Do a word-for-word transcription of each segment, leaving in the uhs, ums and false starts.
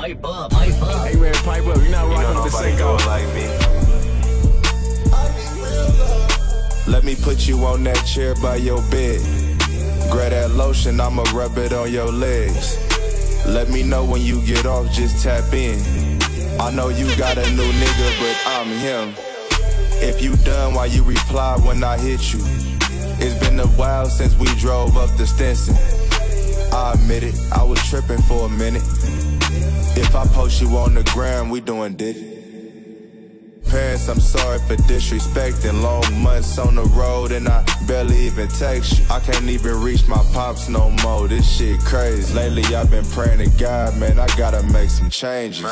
Pipe up, pipe up. Hey man, pipe up. You're not rocking with the Cinco like me. Let me put you on that chair by your bed. Grab that lotion, I'ma rub it on your legs. Let me know when you get off, just tap in. I know you got a new nigga, but I'm him. If you done, why you reply when I hit you? It's been a while since we drove up the Stinson. I admit it, I was tripping for a minute. If I post you on the ground, we doing dick. Parents, I'm sorry for disrespecting. Long months on the road and I barely even text you. I can't even reach my pops no more. This shit crazy. Lately I've been praying to God, man, I gotta make some changes.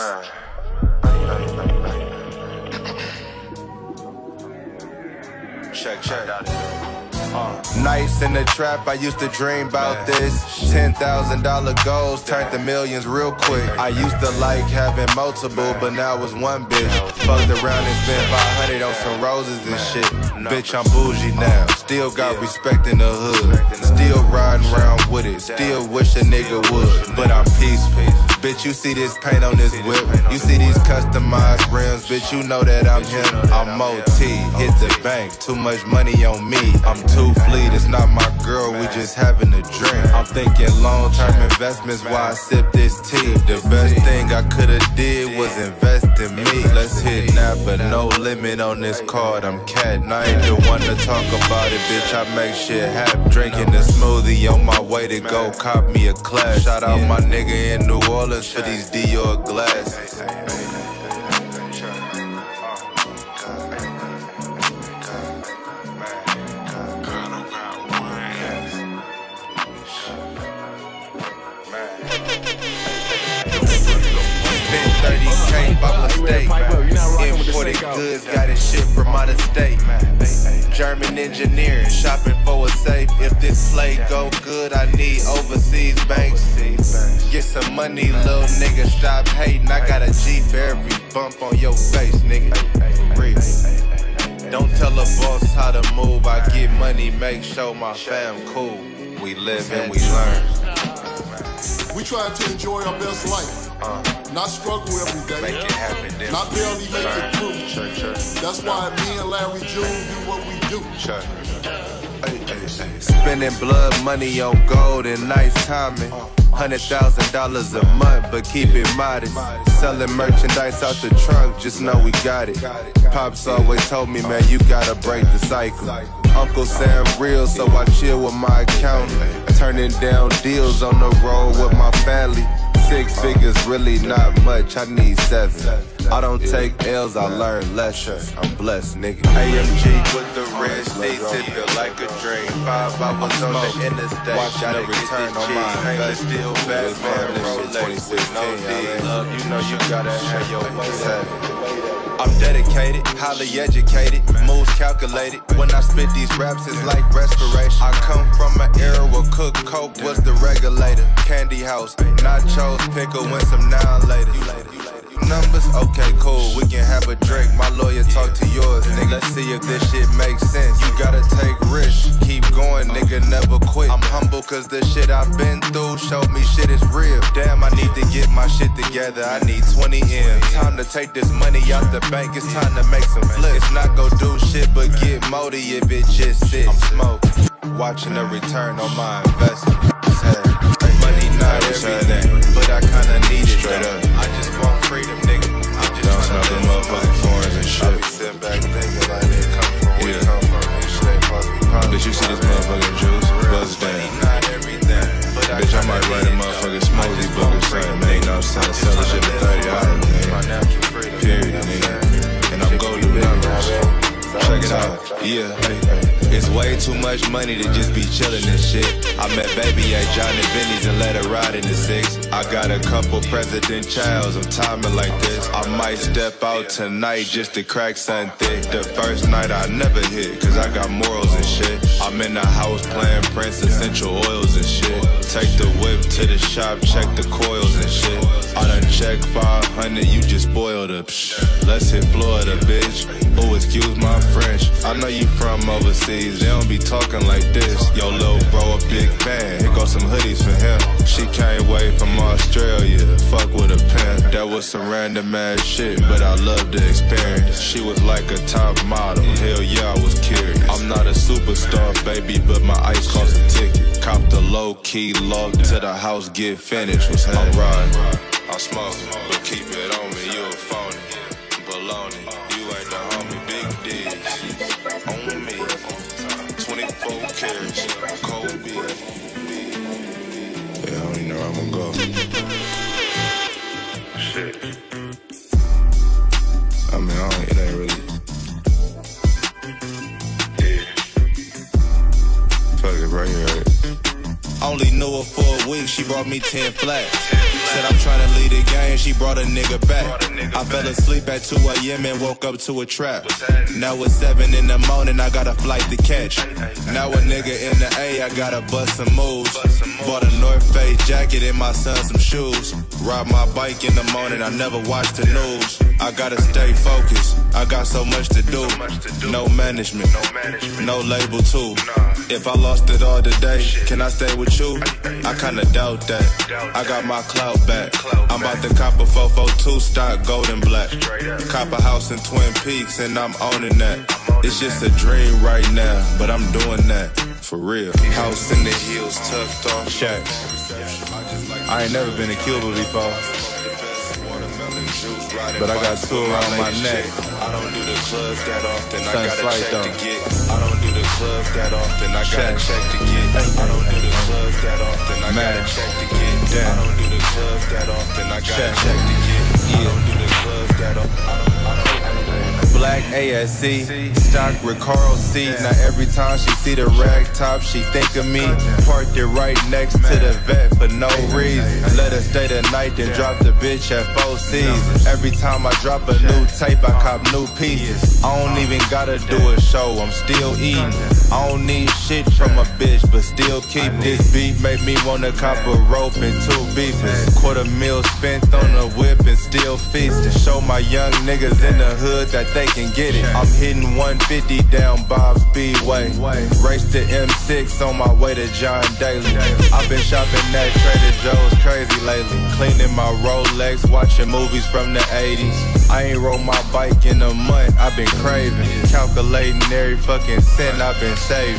Check, check. Uh, nights in the trap, I used to dream about this. Ten thousand dollar goals turned to millions real quick. I used to like having multiple, but now it's one bitch. Fucked around and spent five hundred on some roses and shit. Bitch, I'm bougie now. Still got respect in the hood. Still riding around with it. Still wish a nigga would, but I'm peaceful. Bitch, you see this paint on this whip. You see these customized rims. Bitch, you know that I'm him. I'm O T, hit the bank. Too much money on me. I'm too fleet, it's not my girl, we just having a drink. I'm thinking long-term investments while I sip this tea. The best thing I could've did was invest in me. Let's hit nap, but no limit on this card. I'm cat, and I ain't the one to talk about it, bitch. I make shit happen. Drinking a smoothie on my way to go cop me a class. Shout out my nigga in New Orleans for these Dior glasses. thirty K, bubble steak. Imported goods, got his shit from out of state. German engineering, shopping for a safe. If this play go good, I need overseas banks. Get some money, little nigga, stop hating. I got a G for every bump on your face, nigga. For real. Don't tell a boss how to move. I get money, make sure my fam cool. We live and we learn. We try to enjoy our best life. Uh, not struggle every day. Make it happen, then not barely make learn. it through. Sure, sure. That's why me and Larry June do what we do. Sure. Hey, hey, hey. Spending blood money on gold and nice timing. Hundred thousand dollars a month, but keep it modest. Selling merchandise out the trunk, just know we got it. Pops always told me, man, you gotta break the cycle. Uncle Sam real, so I chill with my accountant. Turning down deals on the road with my family. Six figures really not much, I need seven. I don't take L's, I learn lessons. I'm blessed, nigga. A M G with the red seats, it feel like a dream. Five hours on the interstate, watching the return on my investment. Still Batman, Rolex with no D. Love, you know you gotta have your way. I'm dedicated, highly educated, moves calculated. When I spit these raps, it's like respiration. I come from an era where Cook Coke was the regulator. Candy house, nachos, pickle, and some now later. Numbers? Okay, cool, we can have a drink. My lawyer talk to yours, nigga. Let's see if this shit makes sense. You gotta take risks, keep going, nigga, never quit. I'm humble cause the shit I've been through showed me shit is real. Damn, I need to get my shit together, I need twenty M. Time to take this money out the bank, it's time to make some flips. It's not gon' do shit but get moldy if it just sits. I'm smoking, watching the return on my investment. Money not everything, but I kinda need it. Straight up. I just want freedom, nigga. I'm just bouncing out them motherfucking foreigns and shit. I be sitting back thinking like they come from where we come from. This shit ain't supposed to be possible. Bitch, you see this motherfucking juice? Buzz down. Money not everything, but I bitch, I might write a motherfucking smoothie book or something, man. You know what I'm saying? Sell this shit for thirty dollars, man. Period, nigga. And I'm going to do numbers. Check it out. Yeah. It's way too much money to just be chillin' and shit. I met baby at John and Vinny's and let her ride in the six. I got a couple President Childs, I'm timing like this. I might step out tonight just to crack something thick. The first night I never hit, cause I got morals and shit. I'm in the house playing Prince Essential Oils and shit. Take the whip to the shop, check the coils and shit. I done checked five hundred, you just spoiled her. Psh. Let's hit Florida, bitch. Oh, excuse my French. I know you from overseas. please, they don't be talking like this. Yo, lil' bro, a big fan, here go some hoodies for him. She came way from Australia, fuck with a pen. That was some random ass shit, but I loved the experience. She was like a top model, hell yeah, I was curious. I'm not a superstar, baby, but my ice cost a ticket. Cop the low-key log till the house get finished. Was I'm riding, I'm smoking, but keep it on me, you a phony. Baloney, you ain't the homie, big D's on me. Twenty-four carats, Kobe. Yeah, I don't even know where I'm gonna go. Shit. I mean, I don't, it ain't really. Yeah. Fuck it, right here. Only knew her for a week, she brought me ten flats. Said I'm tryna lead the game, she brought a nigga back. I fell asleep at two A M and woke up to a trap. Now it's seven in the morning, I got a flight to catch. Now a nigga in the A, I gotta bust some moves. Bought a North Face jacket and my son some shoes. Ride my bike in the morning, I never watch the news. I gotta stay focused, I got so much to do. No management, no label too. If I lost it all today, can I stay with you? I kinda doubt that. I got my clout back. I'm about to cop a four four two stock, gold and black. Cop a house in Twin Peaks and I'm owning that. It's just a dream right now, but I'm doing that for real. House in the hills, tucked off shack. I ain't never been to Cuba before, but I got two around my neck. I don't do the clubs that often. I gotta check to get. I don't do the clubs that often. I gotta check to get. I don't do the clubs that often. I gotta check to get. I don't do the clubs that often. I gotta check to get. I don't do the clubs that often. Black A S C, stock Recaro seat. Now every time she see the rag top, she think of me. Parked it right next to the vet for no reason. Let her stay the night, then drop the bitch at four C's. Every time I drop a new tape, I cop new pieces. I don't even gotta do a show, I'm still eating. I don't need shit from a bitch, but still keep this beat. Make me wanna cop a rope and two beefers. Quarter mil spent on a whip and still feasting. Show my young niggas in the hood that they can get it. I'm hitting one fifty down Bob Speedway. Race to M six on my way to John Daly. I've been shopping at Trader Joe's crazy lately. Cleaning my Rolex, watching movies from the eighties. I ain't rode my bike in a month, I've been craving. Calculating every fucking cent I've been saving.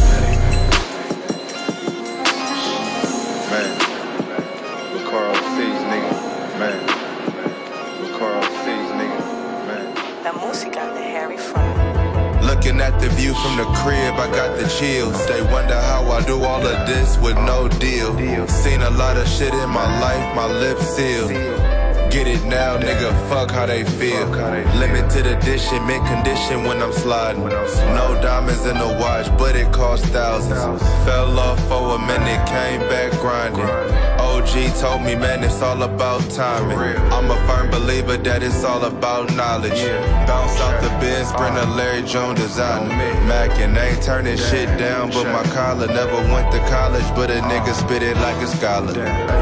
Man, Recaro seats, nigga. Man, Recaro seats, nigga. Man. La música de Harry Fry. Looking at the view from the crib, I got the chills. They wonder how I do all of this with no deal. Seen a lot of shit in my life, my lips sealed. Get it now, nigga, fuck how they feel. Limited edition, mint condition when I'm sliding. No diamonds in the watch, but it cost thousands. Fell off for a minute, came back grinding. O G told me, man, it's all about timing. I'm a firm believer that it's all about knowledge. Bounce out the Benz, bring a Larry Jones designer. Mac and ain't turning shit down, but my collar never went to college, but a nigga spit it like a scholar.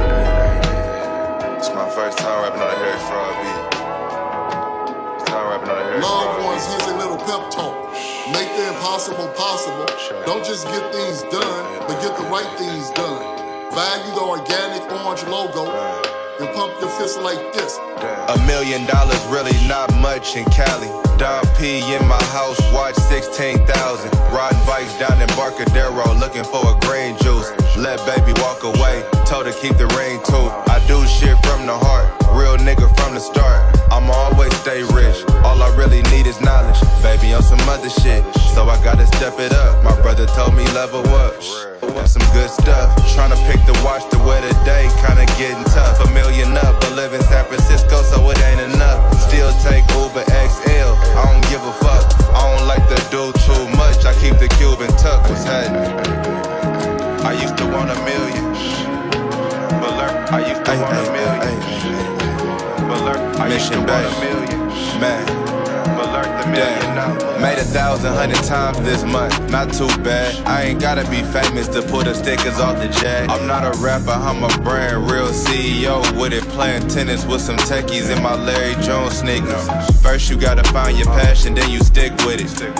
It's my first time rapping on a Harry Fraud beat. First time rapping on a Harry Fraud beat. Loved ones, here's a little pep talk. Make the impossible possible. Don't just get things done, but get the right things done. Value the organic orange logo and pump your fist like this. A million dollars really not much in Cali. Don P in my house, watch sixteen thousand. Riding bikes down in Barcadero, looking for a green juice. Let baby walk away, told her keep the ring too. I do shit from the heart, real nigga from the start. I'ma always stay rich, all I really need is knowledge. Baby on some other shit, so I gotta step it up. My brother told me level up, that's some good stuff. Tryna pick the watch to wear today, kinda getting tough. A million up, but live in San Francisco, so it ain't enough. Still take Uber X L, I don't give a fuck. I don't like to do too much, I keep the Cuban tuck. What's happening? I used to want a million, but learn, I used to want a million, but learn, I used to want a million, man, but learn the million now. Made a thousand hundred times this month, not too bad. I ain't gotta be famous to pull the stickers off the jack. I'm not a rapper, I'm a brand, real C E O with it. Playing tennis with some techies in my Larry Jones sneakers. First you gotta find your passion, then you stick with it.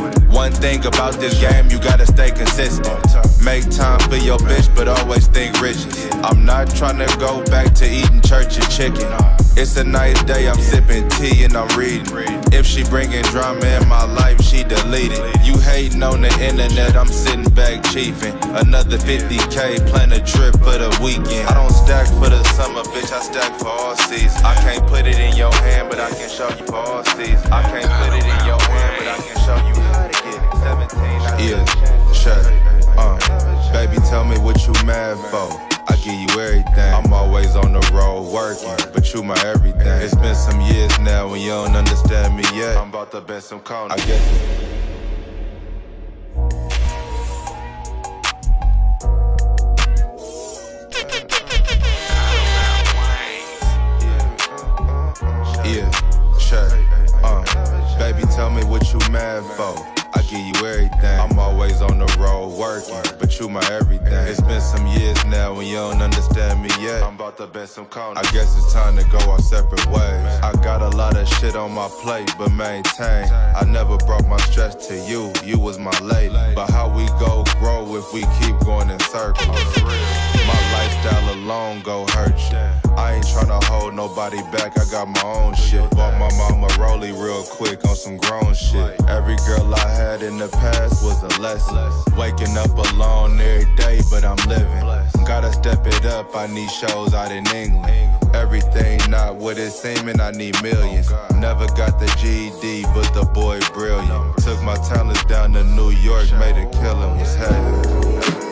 one thing about this game, you gotta stay consistent. Make time for your bitch, but always think riches. I'm not tryna go back to eating church and chicken. It's a nice day, I'm sipping tea and I'm reading. If she bringing drama in my life, she delete it. You hating on the internet, I'm sitting back chiefing. Another fifty K, plan a trip for the weekend. I don't stack for the summer, bitch, I stack for all seasons. I can't put it in your hand, but I can show you for all seasons. I can't put it in your hand, but I can show you how to get it. seventeen, yeah, sure. Uh, baby, tell me what you mad for. I give you everything. I'm always on the road working, but you my everything. It's been some years now and you don't understand me yet. I'm about to bend some corners. I guess it's yeah, sure. Uh, baby, tell me what you mad for. I give you everything. I'm always on the road working, but you my everything. It's been some years now and you don't understand me yet. I'm about to bend some corners. I guess it's time to go our separate ways. I got a lot of shit on my plate, but maintain. I never brought my stress to you, you was my lady. But how we go grow if we keep going in circles? My lifestyle alone go hurt you. I ain't tryna hold nobody back, I got my own shit. Bought my mama Rollie real quick on some grown shit. Every girl I had in the past was a lesson. Waking up alone every day, but I'm living. Gotta step it up, I need shows out in England. Everything not what it seeming, I need millions. Never got the G E D, but the boy brilliant. Took my talents down to New York, made a killing, was heavy.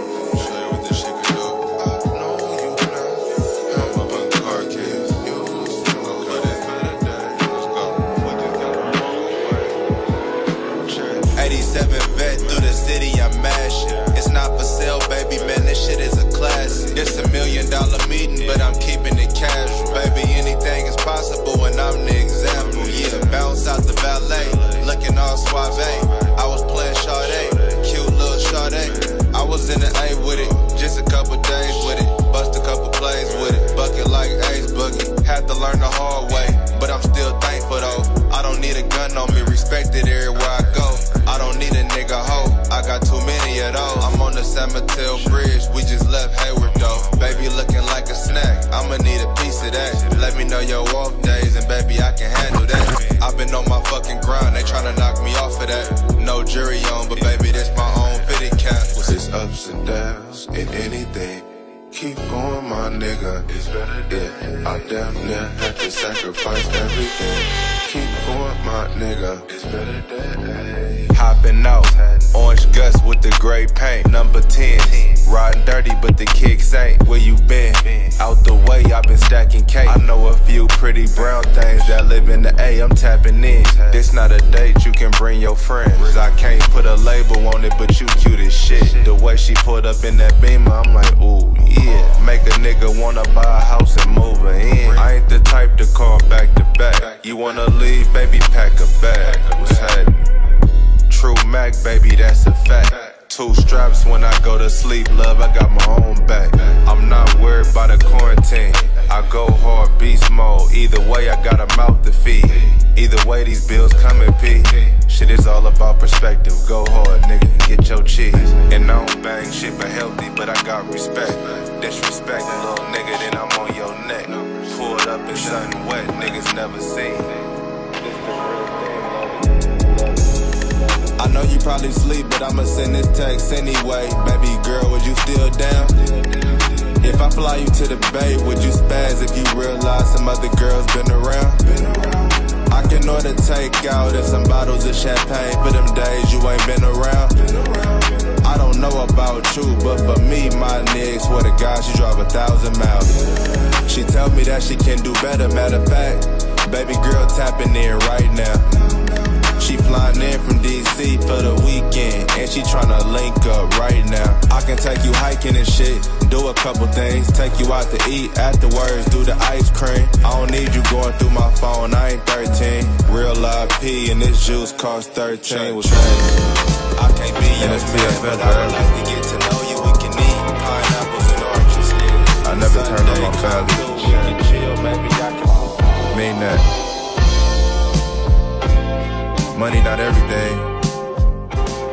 eighty-seven vet through the city, I'm mashing. It's not for sale, baby, man, this shit is a classic. It's a million dollar meeting, but I'm keeping it casual. Baby, anything is possible when I'm the example. Yeah, bounce out the valet, looking all suave. I was playing Sade, cute little Sade. I was in the A with it, just a couple days with it. Bust a couple plays with it, bucket like Ace Boogie. Had to learn the hard way, but I'm still thankful though. I don't need a gun on me, respect it everywhere I go. I don't need a nigga hoe, I got too many of those. I'm on the San Mateo Bridge, we just left Hayward though. Baby looking like a snack, I'ma need a piece of that. Let me know your off days and baby I can handle that. I've been on my fucking grind, they tryna knock me off of that. No jury on, but baby this my own fitted cap. It's ups and downs in anything. Keep going, my nigga. It's better than yeah, I damn near had to sacrifice everything. Keep going, my nigga. It's better than hopping out, orange guts with the gray paint, number ten. Riding dirty, but the kicks ain't. Where you been? Out the way, I've been stacking cake. I know a few pretty brown things that live in the A, I'm tapping in. This not a date, you can bring your friends. I can't put a label on it, but you cute as shit. The way she pulled up in that Beamer, I'm like, ooh, yeah. Make a nigga wanna buy a house and move her in. I ain't the type to call back to back. You wanna leave, baby, pack a bag. What's happening? True Mac, baby, that's a fact. Two straps when I go to sleep, love, I got my own back. I'm not worried about the quarantine. I go hard, beast mode. Either way, I got a mouth to feed. Either way, these bills come in P. Shit is all about perspective. Go hard, nigga, get your cheese. And I don't bang shit but healthy, but I got respect. Disrespect a little nigga, then I'm on your neck. Pulled up in something wet, niggas never seen. This the real thing, I know you probably sleep, but I'ma send this text anyway. Baby girl, would you still down? If I fly you to the bay, would you spaz if you realize some other girls been around? I can order takeout and some bottles of champagne for them days you ain't been around. I don't know about you, but for me, my nigga, swear to God, she drive a thousand miles. She tell me that she can do better, matter of fact, baby girl tapping in right now. She flying in from D C for the weekend, and she tryna link up right now. I can take you hiking and shit, do a couple things, take you out to eat, afterwards do the ice cream. I don't need you going through my phone, I ain't thirteen. Real live P and this juice cost thirteen. Was I can't be your man, but I would like to get to know you. We can eat pineapples and oranges. I never turned on my family. We can chill, maybe I can mean that. Money not everything.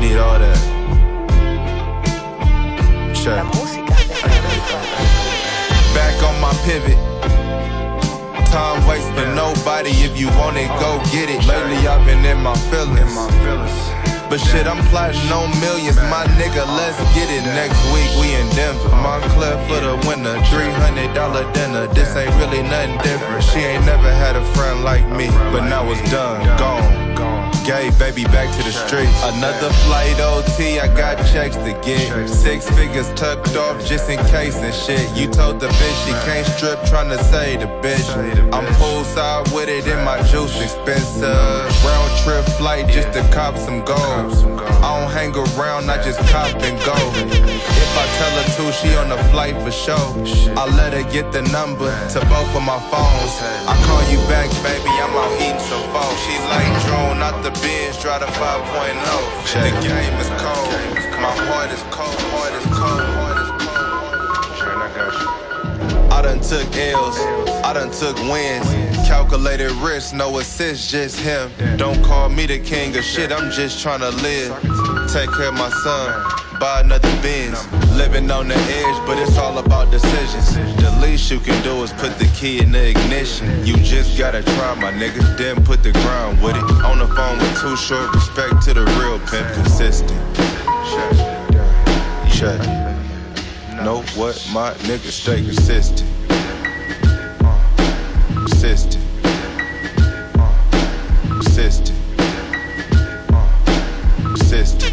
need all that. La música de Harry Front. Back on my pivot. Time waits for nobody. If you want it, go get it. Lately I've been in my feelings. But shit, I'm plotting on millions. My nigga, let's get it. Next week we in Denver. Montclair for the winner. three hundred dollar dinner. This ain't really nothing different. She ain't never had a friend like me. But now it's done, gone. Gay baby back to the streets. Another flight O T, I got checks to get. Six figures tucked off just in case and shit. You told the bitch she can't strip, tryna say the bitch. I'm poolside with it and my juice expensive. Round trip flight just to cop some gold. I don't hang around, I just cop and go. If I tell her to, she on the flight for sure. I let her get the number to both of my phones. I call you back, baby, I'm out eating some pho. She like drone, not the Benz, try the five point oh. The game is cold, my heart is cold, heart is cold, heart is cold. I got you. I done took L's, I done took wins. Calculated risk, no assist, just him. Don't call me the king of shit, I'm just tryna live. Take care of my son, buy another Benz. Living on the edge, but it's all about decisions. The least you can do is put the key in the ignition. You just gotta try, my nigga, then put the grind with it. On the phone with Too Short, respect to the real pimp, consistent. Check. Know what, my nigga, stay consistent. Consistent. Consistent. Consistent.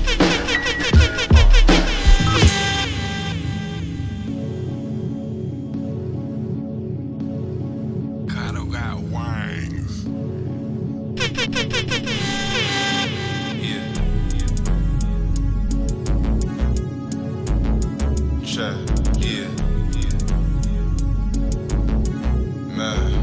Cardo got wings. Yeah. Check. Yeah. Man.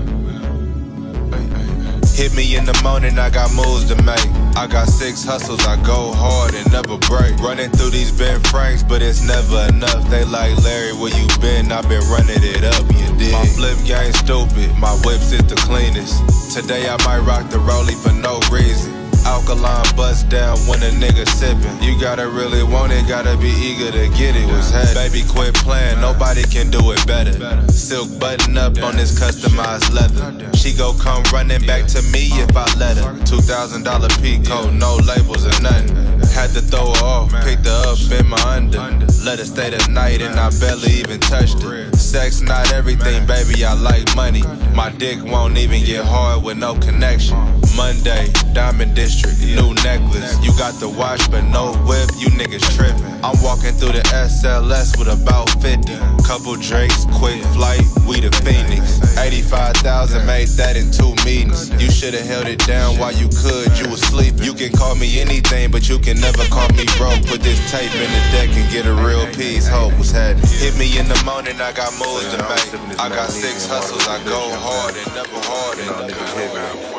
Hit me in the morning, I got moves to make. I got six hustles, I go hard and never break. Running through these Ben Franks, but it's never enough. They like, Larry, where you been? I been running it up, you dig? My flip game stupid, my whips is the cleanest. Today I might rock the rollie for no reason. Alkaline bust down when a nigga sippin'. You gotta really want it, gotta be eager to get it. Was head. Baby, quit playing, nobody can do it better. Silk button up on this customized leather. She go come running back to me if I let her. Two thousand dollar Pico, no labels or nothing. Had to throw her off, picked her up in my under. Let her stay the night and I barely even touched her. Sex not everything, baby, I like money. My dick won't even get hard with no connection. Monday, Diamond District, new necklace. You got the watch but no whip, you niggas trippin'. I'm walking through the S L S with about fifty. Couple drinks, quick flight, we the Phoenix. eighty-five thousand, made that in two meetings. You should've held it down while you could, you was sleeping. You can call me anything, but you can never call me broke. Put this tape in the deck and get a real piece, hope was happening. Hit me in the morning, I got moves to make. I got six hustles, I go hard and never hard and never hit me.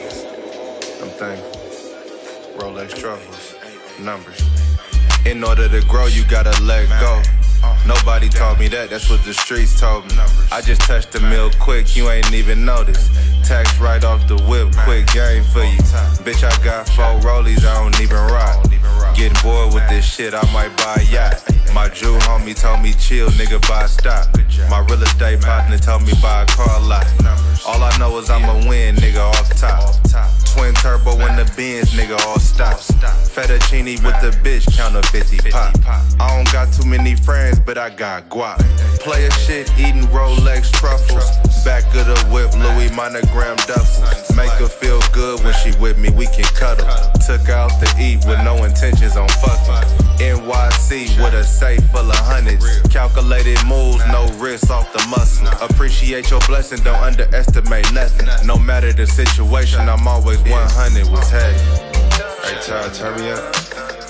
I'm thankful. Rolex truffles, numbers. In order to grow, you gotta let go. Nobody told me that, that's what the streets told me. I just touched the mill quick, you ain't even noticed. Tax right off the whip, quick game for you. Bitch, I got four rollies, I don't even rock. Getting bored with this shit, I might buy a yacht. My Jew homie told me chill, nigga, buy a stock. My real estate partner told me buy a car lot. All I know is I'ma win, nigga, off top. Twin turbo in the Benz, nigga, all stops. Fettuccine with the bitch, counter fifty pop. I don't got too many friends, but I got guap. Player shit, eating Rolex truffles. Back of the whip, Louis monogram duffels. Make her feel good when she with me, we can cuddle. Took out to eat with no intentions on fucking. N Y C with a safe full of hundreds. Calculated moves, no risk off the muscle. Appreciate your blessing, don't underestimate nothing. No matter the situation, I'm always one hundred was heavy. Hey, Ty, turn me up.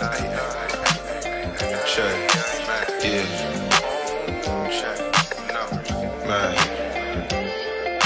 Check. Yeah. Man. Yeah.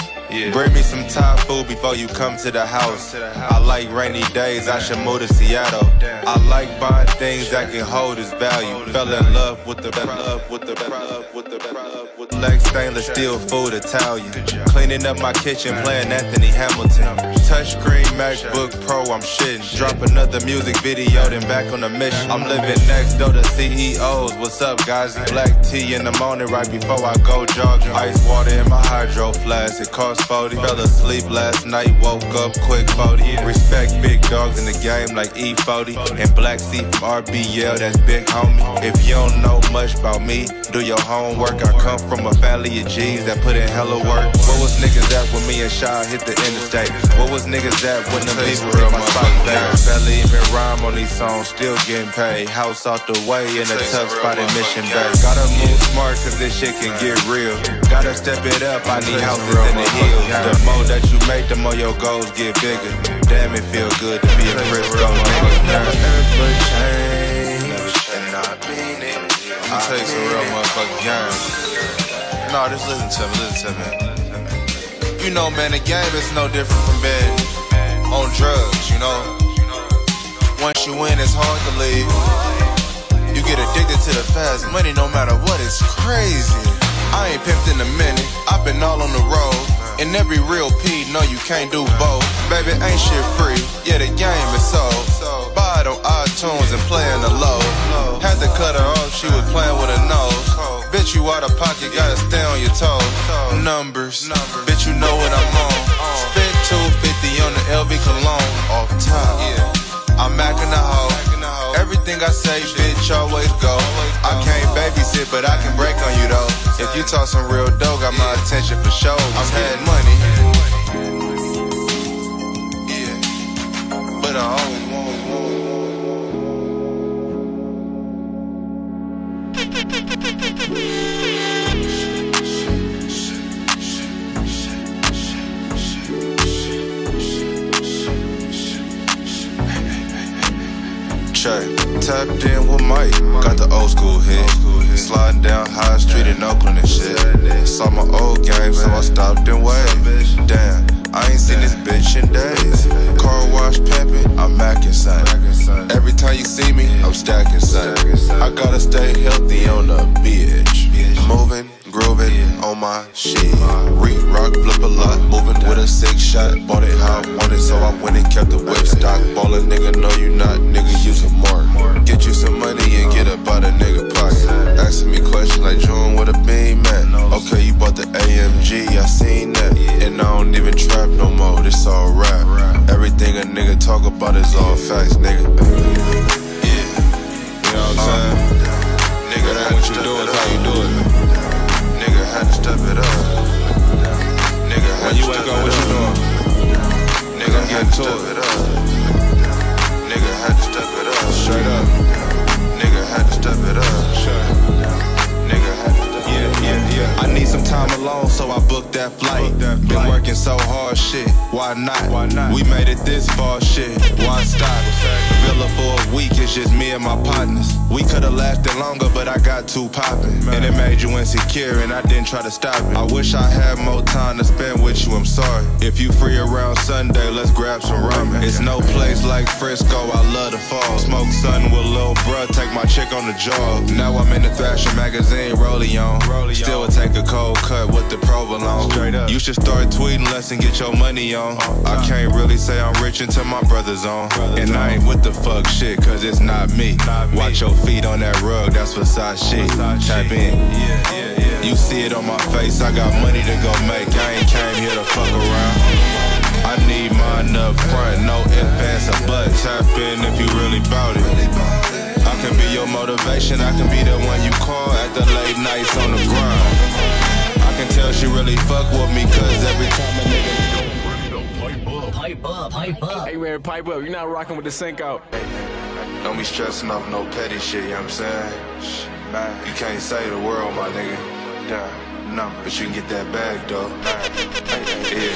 Yeah. Bring me some Thai food before you come to the house. I like rainy days, I should move to Seattle. I like buying things that can hold its value. Fell in love with the love with the love with the with the Lex stainless steel food Italian. Cleaning up my kitchen, playing Anthony Hamilton. Touchscreen MacBook Pro, I'm shitting. Drop another music video, then back on the mission. I'm living next door to C E Os. What's up, guys? Black tea in the morning right before I go jogging. Ice water in my hydro flask, it cost forty. Fell asleep last night, woke up quick forty. Respect big dogs in the game like E forty. And Black C from R B L, that's big homie. If you don't know much about me, do your homework. I come from a family of G's that put in hella work. What was niggas at when me and Shy hit the interstate? What was niggas at when the people hit my spot? Barely even rhyme on these songs, still getting paid. House out the way in a tough spot in Mission Bay. Gotta move smart cause this shit can get real. Gotta step it up, I need houses in the hills. The more that you make, the more your goals get bigger. Damn, it feel good to be a Frisco nigga. Never ever change, and I mean it. I'll tell you some real motherfucking game. No, just listen to me, listen to me. You know, man, the game is no different from being on drugs, you know. Once you win, it's hard to leave. You get addicted to the fast money no matter what, it's crazy. I ain't pimped in a minute, I've been all on the road. And every real P know you can't do both. Baby, ain't shit free, yeah, the game is sold. Buy it on iTunes and play in the low. Had to cut her off, she was playing with her nose. Bitch, you out of pocket, gotta stay on your toes. Numbers, bitch, you know what I'm on. Spent two fifty on the L V cologne. Off top, I'm macking the hoe. Everything I say, bitch, always go. I can't babysit, but I can break on you though. If you talk some real dough, got my attention for sure. I'm getting money, yeah, but I always want more. Check, tapped in with Mike, got the old school hit. Sliding down High Street in Oakland and shit. Saw my old game, so I stopped and waved. Damn, I ain't seen this bitch in days. Car wash pimpin', I'm mackin' son. Every time you see me, I'm stacking son. I gotta stay healthy on the beach. Moving, grooving on my shit. Re-rock, flip a lot, moving with a six shot. Bought it how I wanted, so I went and kept the whip stock. Ballin' nigga, no you not, nigga, use a mark. Get you some money and get up out a nigga pocket. Asking me questions like June with a beam at. Okay, you bought the A M G, I seen that. And I don't even trap no more, this all rap. Everything a nigga talk about is all facts, nigga. Yeah, you know what I'm saying? Nigga, that what you do is how you do it. Nigga had to step it up. Nigga had to step it up. What you doing? Nigga had to step it up. Nigga had to step it up. Straight up. Nigga had to step it up. Sure. Nigga had to step it up. Yeah, yeah, yeah. I need some time alone, so I booked that flight. Been working so hard, shit. Why not? Why not? We made it this far, shit. Why stop? Villa for a week, it's just me and my partners. We could've lasted longer, but I got too poppin'. And it made you insecure, and I didn't try to stop it. I wish I had more time to spend with you, I'm sorry. If you free around Sunday, let's grab some ramen. It's no place like Frisco, I love the fall. Smoke something with lil' bruh, take my chick on the jog. Now I'm in the Thrasher magazine, rollie on. Still would take a cold cut with the provolone. You should start tweeting less and get your money on. I can't really say I'm rich until my brother's on. And I ain't with the fuck shit, cause it's not me. Watch your feet on that rug, that's Versace. Tap in. You see it on my face, I got money to go make. I ain't came here to fuck around. I need mine up front, no ifs, ands, or buts. Tap in if you really bout it. I can be your motivation, I can be the one you call at the late nights on the grind. I can tell she really fuck with me, cause every time a nigga Pipe up, pipe up. Hey man, pipe up, you're not rocking with the Cinco. don't be stressing off no petty shit, you know what I'm saying? You can't save the world, my nigga. Yeah, no, but you can get that bag, though. Yeah.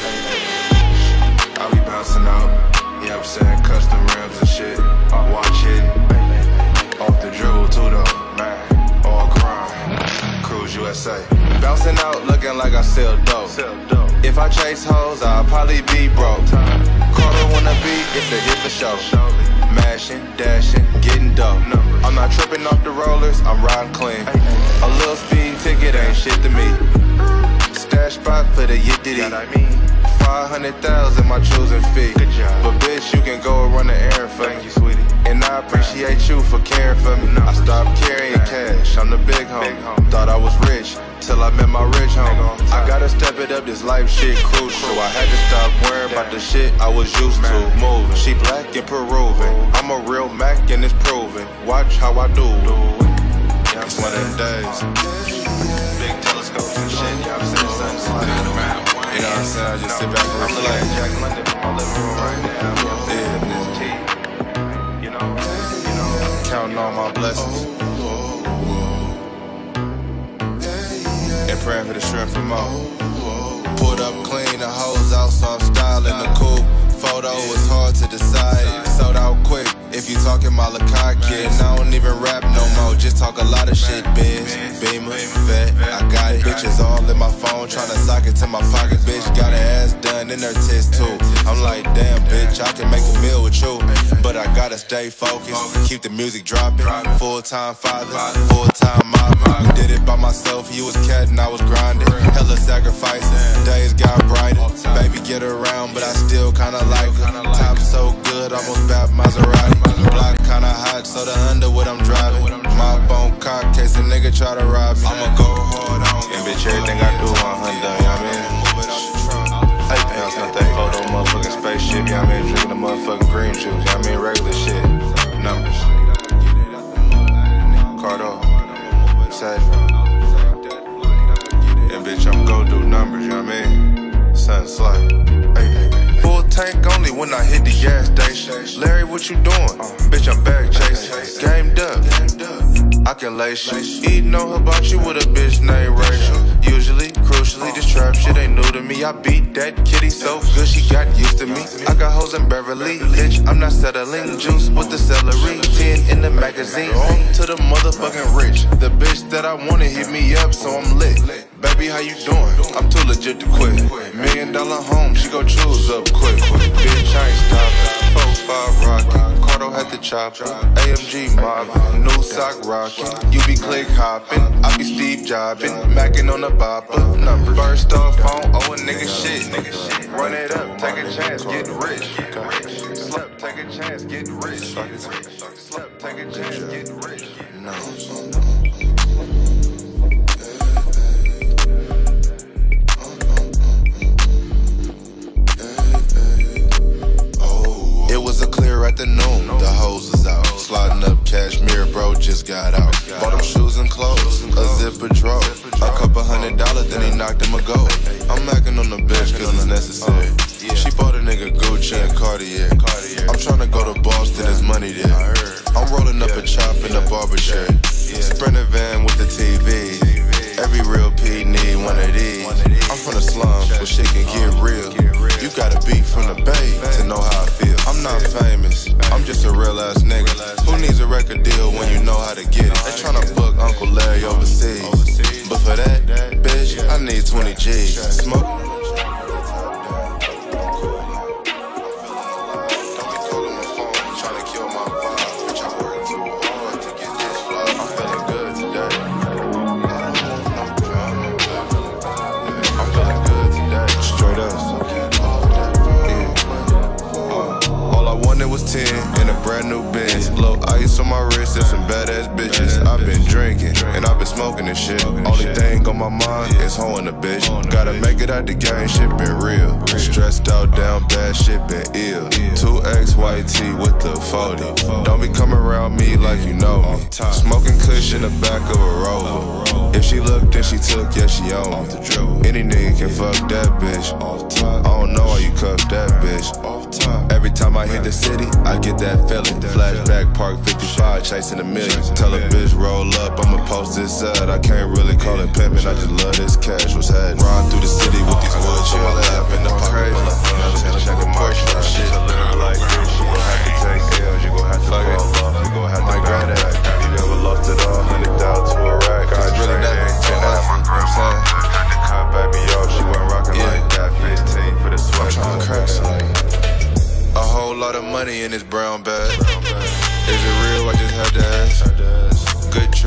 I be bouncing out, you know what I'm saying? Custom rims and shit. Watch it. Off the dribble, too, though. All crime. Cruise U S A. Bouncing out, looking like I sell dope. If I I chase hoes, I'll probably be broke. Cardo wanna be, it's a hit for show. Mashing, dashing, getting dope. I'm not tripping off the rollers, I'm riding clean. A little speed ticket ain't shit to me. Stash spot for the yittity. Five hundred thousand my choosing fee. But bitch, you can go and run the errand for me. And I appreciate you for caring for me. I stopped carrying cash, I'm the big homie. Thought I was rich, till I met my rich homie. I gotta step it up, this life shit crucial. I had to stop worrying about the shit I was used to. Moving, she black and Peruvian. I'm a real Mac and it's proven. Watch how I do. It's one of them days. Big telescopes and shit, yeah, I'm saying something slide around. You know what I'm saying? I just sit back and reflect. Jack London from my living room right now. Yeah. Counting all my blessings and praying for the strength for more. Pulled up clean, the hoes out, soft style in the coupe. Photo was hard to decide, sold out quick. If you talking Malachi, kid, I don't even rap no more. Just talk a lot of shit, biz, Beamer, bet, I got it. Bitches all in my phone, tryna sock it to my pocket. Bitch got her ass done in her tits too. I'm like, damn, bitch, I can make a meal with you, but I gotta stay focused, keep the music dropping. Full-time father, full-time mama. Did it by myself, he was cat and I was grinding. Hella sacrifices, days got brighter. Baby get around, but I still kinda like her. Top so good, almost bad Maserati. Block kinda hot, so the Underwood I'm driving. My bone cock, case a nigga try to rob me. I'ma go hard on and bitch, everything I do on Honda, you know what I mean? Hey, that's not that photo, motherfucking spaceship, you know what I mean? Drinking the motherfucking green juice, you know what I mean? Regular shit, numbers. Cardo, said, and bitch, I'm gon' do numbers, you know what I mean? Something slight. Full tank only when I hit the gas station. Larry, what you doing? Bitch, I'm back chasing. Gamed up, I can lace you. Eating no hibachi with a bitch named Rachel. Usually, crucially, this trap shit ain't new to me. I beat that kitty so good she got used to me. I got hoes in Beverly, bitch, I'm not settling. Juice with the celery, ten in the magazine. On to the motherfucking rich. The bitch that I wanna hit me up, so I'm lit. Baby, how you doing? I'm too legit to quit. Million dollar home, she gon' choose up quick. Bitch, I ain't stopping. Four, five rockin'. Cardo had the chopper. A M G mobbin'. New sock rockin'. You be click hoppin'. I be Steve jobbin'. Mackin' on the bopper. Number. First off, I don't owe a nigga shit. Run it up, take a chance, get rich. Slip, take a chance, get rich. Slip, take a chance, get rich. No. It was a clear afternoon, the hose was out. Sliding up cashmere, bro, just got out. Bought him shoes and clothes, a zipper drove. A couple hundred dollars, then he knocked him a go. I'm macking on the bitch cause it's necessary. She bought a nigga Gucci and Cartier. I'm tryna go to Boston, there's money there. I'm rolling up a chop in a barber chair. Sprinter van with the T V. Every real P need one of these. I'm from the slums, where shit can get real. You gotta be from the Bay to know how I feel. I'm not famous, I'm just a real ass nigga. Who needs a record deal when you know how to get it? They tryna book Uncle Larry overseas, but for that, bitch, I need twenty G's. Smoke. And a brand new Benz. Blow ice on my wrist and some badass bitches. I've been drinking and I've been smoking this shit. Only thing on my mind is hoeing a bitch. Gotta make it out the game, shit been real. Stressed out, down bad, shit been ill. Two X white tee with the forty. Don't be coming around me like you know me. Smoking kush in the back of a Rover. If she looked, then she took, yeah, she owned me. Any nigga can fuck that bitch. I don't know why you cuff that bitch. Every time I hit the city, I get that feeling. Flashback, park fifty-five, chasing a million. Tell a bitch roll up, I'ma post this ad. I can't really call it pimpin', I just love this cash. What's happening? Ride through the city with these woods on my lap in the pocket full of funds. Check a Porsche and shit. Like this, you gon' have to take L's, you gon' have to fall off, you gon' have to grab that. Have you ever lost it all? Hundred thousand to a rack. I really never told her, you know what I'm saying? Cut the cut, baby, yo, she wasn't rockin' like that. Face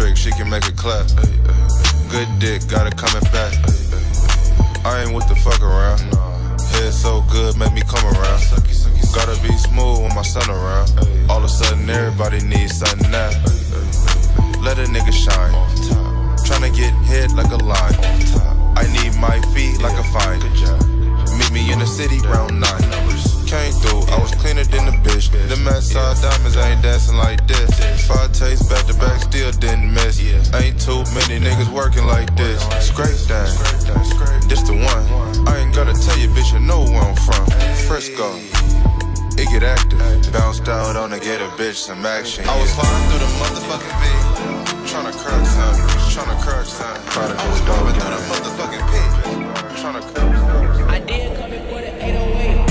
quick, she can make it clap. Good dick, got it coming back. I ain't with the fuck around. Head so good, make me come around. Gotta be smooth when my son around. All of a sudden, everybody needs something now. Let a nigga shine. Tryna get hit like a line. I need my feet like a fine. Meet me in the city round nine. Came through, I was cleaner than the bitch. The man saw diamonds, I ain't dancing like this. Five takes back to back, still didn't miss. Ain't too many niggas working like this. Scrape down, this the one. I ain't gotta tell you, bitch, you know where I'm from. Frisco, it get active. Bounced out on to get a bitch some action. I was flying through the motherfucking V, tryna crack something, tryna crack something. I was moving through the motherfucking P, tryna crack something. I did come in for the eight oh eight.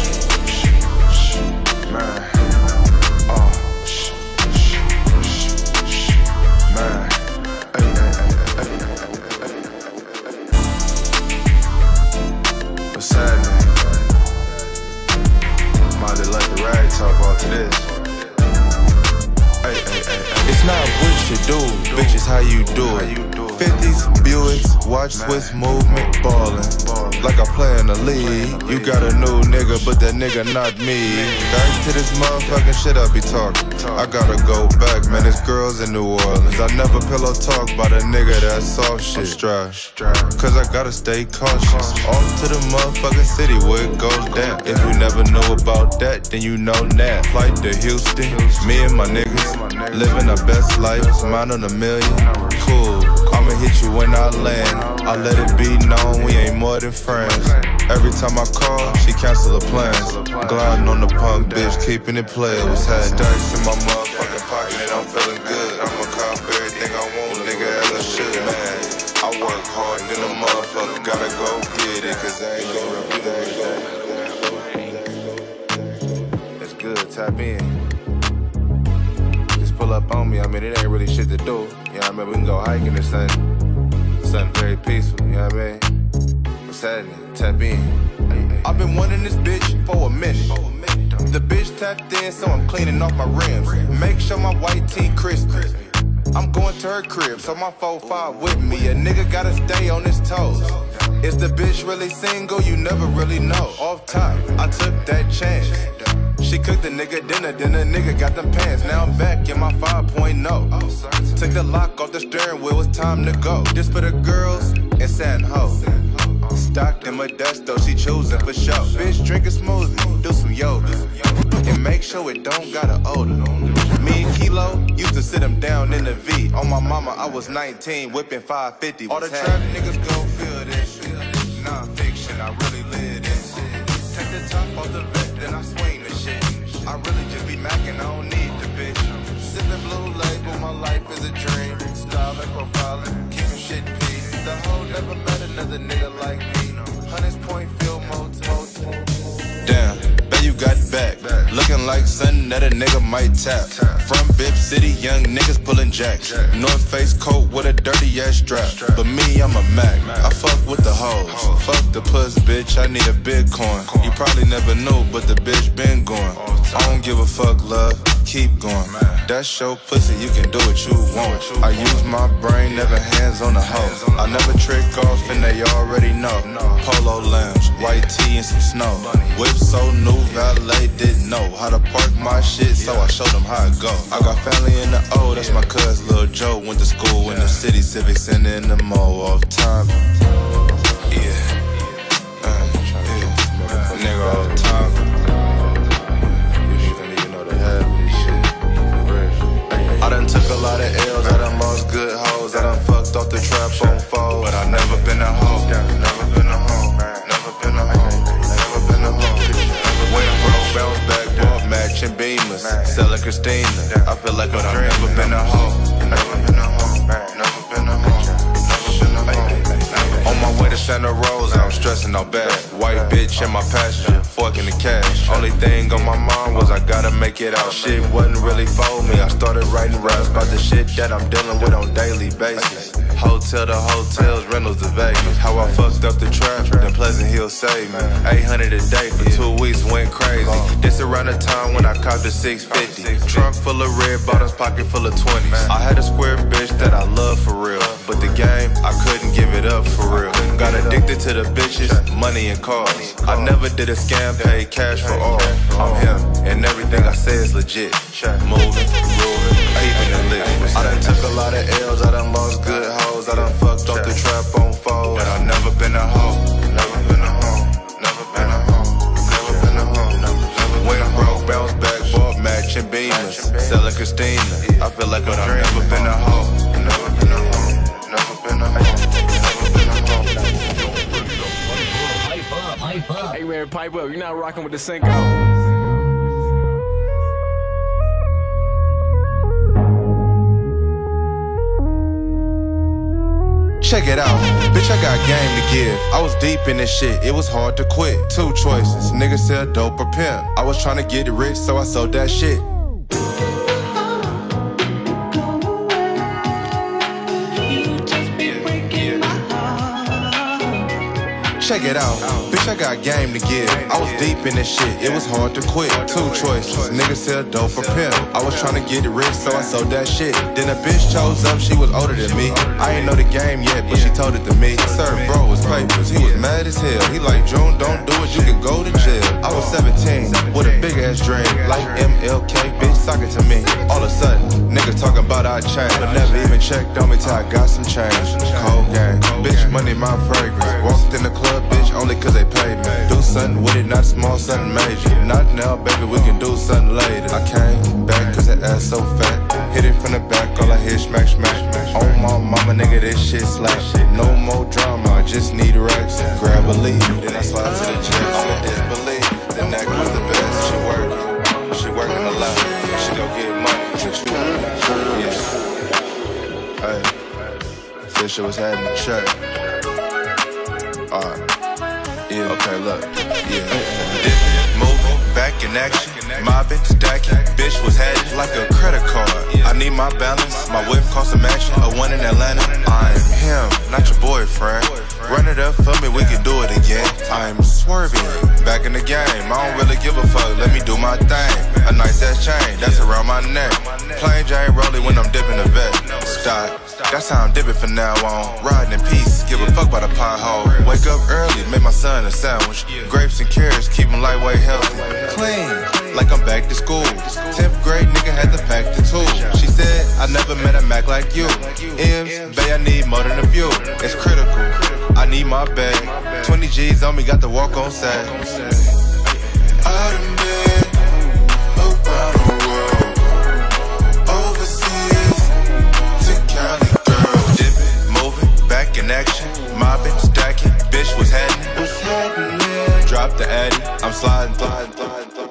Man, oh, man, ay, ay, ay, ay, ay. What's happening? Might have let the rag talk off to this. Ay, ay, ay, ay. It's not what you do, bitch, it's how you do it. fifties, Buicks, watch Swiss movement ballin'. Like I play in the league. You got a new nigga, but that nigga not me. Back to this motherfucking shit I be talking. I gotta go back, man, it's girls in New Orleans. I never pillow talk about a nigga that soft shit. Cause I gotta stay cautious. Off to the motherfucking city where it goes down. If you never know about that, then you know now. Flight to Houston, me and my niggas living our best life, mine on a million. Cool, I'ma hit you when I land. I let it be known we ain't more than friends. Every time I call, she cancel her plans. Gliding on the punk bitch, keeping it played. Was had stacks in my motherfucking pocket and I'm feeling good. I'ma cop everything I want, nigga, as I should, man. I work hard, then a motherfucker gotta go get it, cause I ain't gonna repeat it. That's good, tap in. Pull up on me, I mean, it ain't really shit to do. You know what I mean? We can go hiking or something. Something very peaceful, you know what I mean? What's happening? Tap in. I've been wanting this bitch for a minute. The bitch tapped in, so I'm cleaning off my rims. Make sure my white tee crispy. I'm going to her crib, so my four five with me. A nigga gotta stay on his toes. Is the bitch really single? You never really know. Off top, I took that chance. She cooked the nigga dinner, then the nigga got them pants. Now I'm back in my five point oh. Took the lock off the steering wheel, it's time to go. This for the girls and San Ho. Stocked in Modesto, she choosing for sure. Bitch, drink a smoothie, do some yoga. And make sure it don't got an odor. Me and Kilo used to sit him down in the V. On my mama, I was nineteen, whipping five fifty. All the trap niggas gon' feel this shit. Non-fiction, I really live this shit. Take the top off the vet, then I swing the shit. I really just be macking, I don't need the bitch. Sipping blue label, my life is a dream. Style and profiling, keeping shit peace. The hoe never met another nigga like me. Hunters Point Field Motel. Damn, bet you got back. Looking like something that a nigga might tap. From Bip City, young niggas pulling jacks. North Face coat with a dirty ass strap. But me, I'm a Mac. I fuck with the hoes. Fuck the puss, bitch, I need a Bitcoin. You probably never knew, but the bitch been going. I don't give a fuck, love, keep going. That's your pussy, you can do what you want. I use my brain, never hands on the hoe. I never trick off and they already know. Polo lounge, white tee and some snow. Whip so new, valet didn't know how to park my shit, so I showed them how it go. I got family in the O, that's my cuz Lil Joe. Went to school in the city, civics and in the mall all the time. Yeah, uh, yeah, nigga all the time. I done took a lot of L's, I done lost good hoes, I done fucked off the trap on foes. But I never been a hoe, never been a hoe, never been a hoe, never been a hoe. When I broke, bounce back, ball matching beamers, selling Christina. I feel like I've never been a hoe, never been a hoe, never been a hoe, never been a hoe. On my way the Santa Rosa, I'm stressing out bad. White bitch in my passenger, forking the cash. Only thing on my mind was I gotta make it out. Shit wasn't really for me. I started writing raps about the shit that I'm dealing with on daily basis. Hotel to hotels, rentals to Vegas. How I fucked up the trap, then Pleasant Hill saved me. eight hundred a day for two weeks, went crazy. This around the time when I copped a six fifty. Trunk full of red bottoms, pocket full of twenties. I had a square bitch that I love for real, but the game, I couldn't give it up for real. Got addicted to the bitches, money and cars. I never did a scam, paid cash for all. I'm him, and everything I say is legit. Moving, grooving, keeping it lit. I done took a lot of L's, I done lost good hoes. I done fucked off the trap on foes. But I never been a hoe, never been a hoe, never been a hoe, never been a hoe, never, never. Went broke, bounced back, bought matching Beamers, selling Christina. I feel like I've never been a hoe, never been a hoe, never been a hoe, never been a hoe. Pipe up, pipe up. Hey man, pipe up. You're not rocking with the Cinco. Check it out, bitch, I got game to give. I was deep in this shit, it was hard to quit. Two choices, nigga sell dope or pimp. I was trying to get rich, so I sold that shit. Check it out, bitch, I got game to give. I was deep in this shit, it was hard to quit. Two choices, nigga sell dope or pimp. I was trying to get rich, so I sold that shit. Then a bitch chose up, she was older than me. I ain't know the game yet, but she told it to me. Sir, bro, was papers, he was mad as hell. He like, June, don't do it, you can go to jail. I was seventeen, with a big ass dream. Like M L K, bitch, sock it to me. All of a sudden, nigga talking about our change, but never even checked on me till I got some change. Cold game, bitch, money my fragrance. Walked in the club, bitch, only cause they paid me. Do something with it, not small, something major. Not now, baby, we can do something later. I came back cause that ass so fat. Hit it from the back, all I hear smack, smack. Oh my mama, nigga, this shit slap. No more drama, I just need racks. Grab a lead, then I slide to the jet. I'ma disbelieve, the neck was the best. She working, she working a lot. She gon' get money, but you yeah. Hey, Fisher was having a check. Alright, yeah, okay, look, yeah. Moving, back in action, mobbing, stacking. Bitch was had it like a credit card. I need my balance, my whip cost a mansion, a one in Atlanta. I'm him, not your boyfriend. Run it up for me, we can do it again. I'm swerving, back in the game. I don't really give a fuck, let me do my thing. A nice ass chain, that's around my neck. Plain Jane rolling when I'm dipping the vet. Stop, that's how I'm dipping from now on. Riding in peace, give a fuck by the pothole. Wake up early, make my son a sandwich. Grapes and carrots, keep him lightweight healthy. Clean, like I'm back to school. tenth grade nigga had to pack the tool. She said, I never met a Mac like you. M's, bae, I need more than a few. It's critical, I need my bag. twenty G's on me, got to walk on side. I done been around the world, overseas to Cali, girl. Dipping, moving, back in action, mobbing, stacking. Bitch was happening, what's happening? Drop the addy, I'm sliding, sliding, sliding, sliding.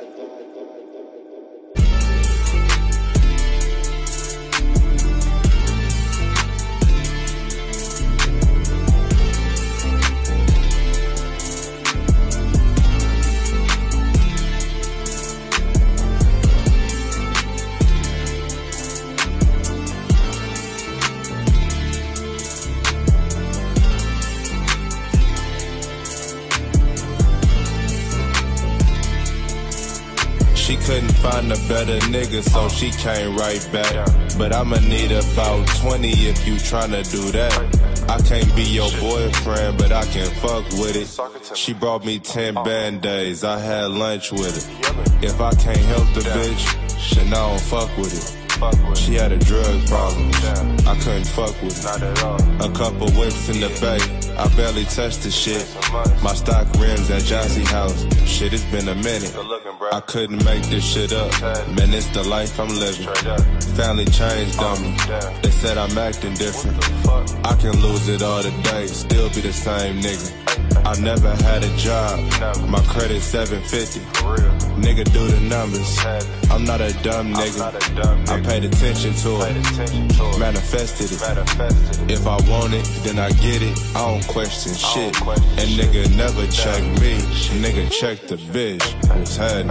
She couldn't find a better nigga, so she came right back. But I'ma need about twenty if you tryna do that. I can't be your boyfriend, but I can fuck with it. She brought me ten band-aids, I had lunch with her. If I can't help the bitch, then I don't fuck with it. She had a drug problem, I couldn't fuck with it. A couple whips in the bay, I barely touched the shit. My stock rims at Johnsy house, shit, it's been a minute. I couldn't make this shit up, man, it's the life I'm living. Family changed on me, they said I'm acting different. I can lose it all today, still be the same nigga. I never had a job, my credit seven fifty. Nigga do the numbers, I'm not a dumb nigga. I paid attention to it, manifested it. If I want it, then I get it, I don't question shit. And nigga never check me, nigga check the bitch. What's happening?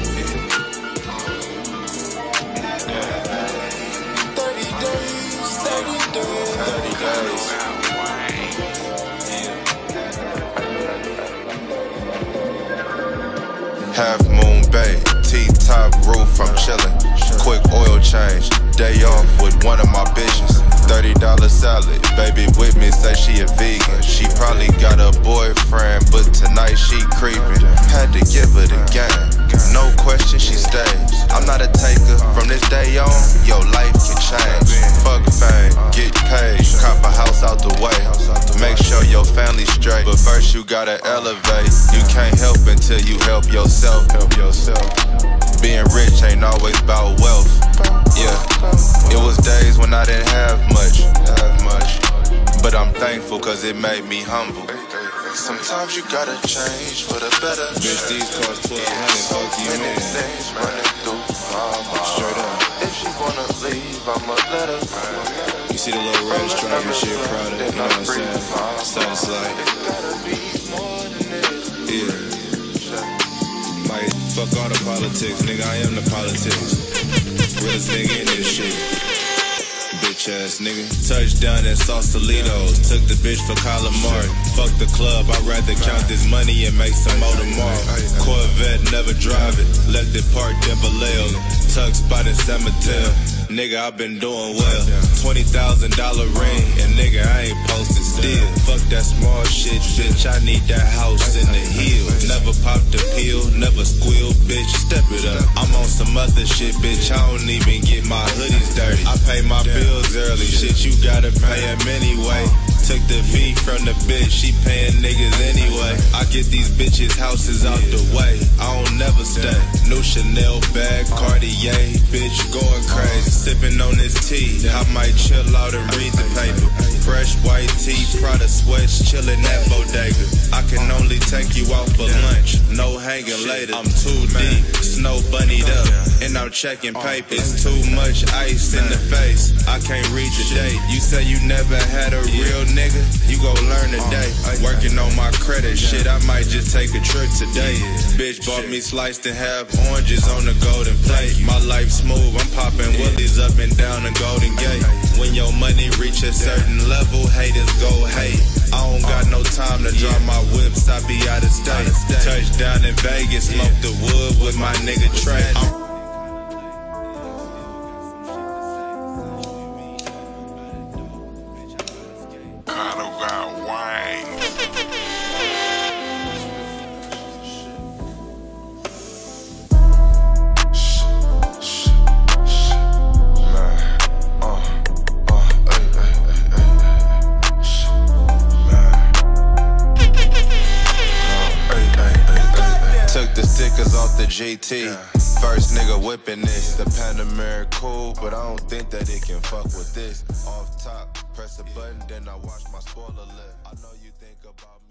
thirty days, thirty days, thirty days. Half moon bay, T-top roof, I'm chillin'. Quick oil change, day off with one of my bitches. thirty dollar salad, baby with me, say she a vegan. She probably got a boyfriend, but tonight she creepin'. Had to give her the game, no question she stays. I'm not a taker, from this day on, your life can change. Fuck fame, get paid, cop a house out the way. Make sure your family's straight, but first you gotta elevate. You can't help until you help yourself. Help yourself. Being rich ain't always about wealth. Yeah, it was days when I didn't have much, have much. But I'm thankful cause it made me humble. Sometimes you gotta change for the better. Bitch, these cost twelve hundred, fuck you man. Straight up. If she wanna leave, I'ma let her. You see the little red stripe and shit, proud of it, you know what I'm saying? Status like, yeah. Like, fuck all the politics, nigga, I am the politics. Realest nigga in this shit. Bitch ass nigga. Touchdown in Sausalito. Took the bitch for calamari. Fuck the club, I'd rather count this money and make some more tomorrow. Corvette, never drive it. Left it parked in Vallejo. Tuck spot in San Mateo. Nigga, I been doing well. twenty thousand dollar ring, and nigga, I ain't posted still. Fuck that small shit, bitch, I need that house in the hills. Never popped a pill, never squeal, bitch, step it up. I'm on some other shit, bitch, I don't even get my hoodies dirty. I pay my bills early, shit, you gotta pay them anyway. Took the V from the bitch, she paying niggas anyway. I get these bitches houses out the way, I don't never stay. New Chanel bag, Cartier, bitch, going crazy. Sipping on this tea, I might chill out and read the paper. Fresh white tee, Prada sweats, chillin' at bodega. I can only take you out for lunch, no hanging later. I'm too deep, snow bunnied up, and I'm checking paper. It's too much ice in the face, I can't read the date. You say you never had a real nigga, you gon' learn today. Working on my credit, shit, I might just take a trip today. Bitch bought me sliced in half oranges on the golden plate. My life smooth, I'm popping willies up and down the Golden Gate. When your money reach a certain level, haters go hate. I don't got no time to drop my whips, I be out of state. Touchdown in Vegas, smoke the wood with my nigga Trey. I'm G T, first nigga whipping this. The Panamera cool, but I don't think that it can fuck with this. Off top, press a button, then I watch my spoiler lip. I know you think about me.